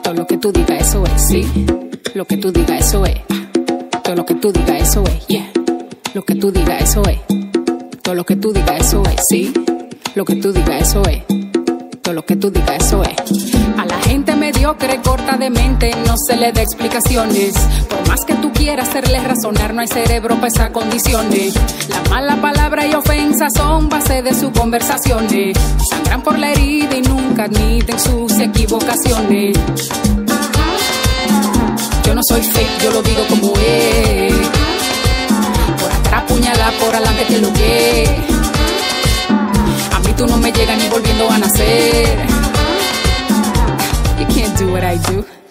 Todo lo que tú digas, eso es, sí. Lo que tú digas, eso es. Todo lo que tú digas, eso es, yeah. Lo que tú digas, eso es. Todo lo que tú digas, eso es, sí. Lo que tú digas, eso es. Todo lo que tú digas, eso es. A la gente mediocre, corta de mente, no se le da explicaciones. Por más que tú quieras hacerle razonar, no hay cerebro para esas condiciones. La mala palabra y ofensa son base de sus conversaciones. Sangran por la herida y nunca admiten sus equivocaciones. Yo no soy fake, yo lo digo como es. Por atrás puñalar, por adelante que lo que es. A mí tú no me llegas ni volviendo a nacer. You can't do what I do.